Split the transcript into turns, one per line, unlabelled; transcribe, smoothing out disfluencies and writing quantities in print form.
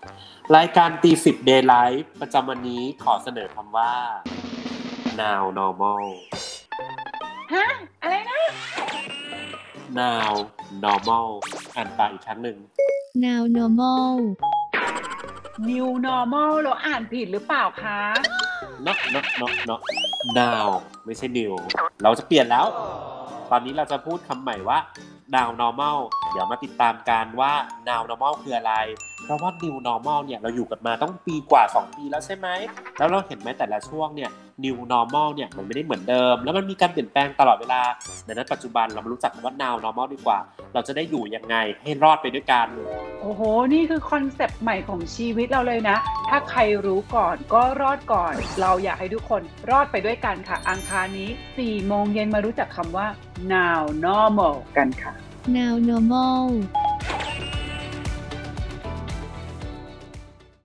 รายการตีสิบ Day Life ประจำวันนี้ขอเสนอคำว่า now normal
ฮะอะไรนะ
now normal อ่านปากอีกครั้งหนึ่ง
now normal
new normal เราอ่านผิดหรือเปล่าคะ
no now ไม่ใช่ new เราจะเปลี่ยนแล้วตอนนี้เราจะพูดคำใหม่ว่า now normal เดี๋ยวมาติดตามกันว่า now normal คืออะไรเพราะว่า new normal เนี่ยเราอยู่กันมาต้องปีกว่า2ปีแล้วใช่ไหมแล้วเราเห็นไหมแต่ละช่วงเนี่ย new normal เนี่ยมันไม่ได้เหมือนเดิมแล้วมันมีการเปลี่ยนแปลงตลอดเวลาดังนั้นปัจจุบันเรามารู้จักคำว่า now normal ดีกว่าเราจะได้อยู่ยังไงให้รอดไปด้วยกัน
โอ้โหนี่คือคอนเซปต์ใหม่ของชีวิตเราเลยนะถ้าใครรู้ก่อนก็รอดก่อนเราอยากให้ทุกคนรอดไปด้วยกันค่ะอังคารนี้ 4 โมงเย็นมารู้จักคำว่า now normal กันค่ะ
now normal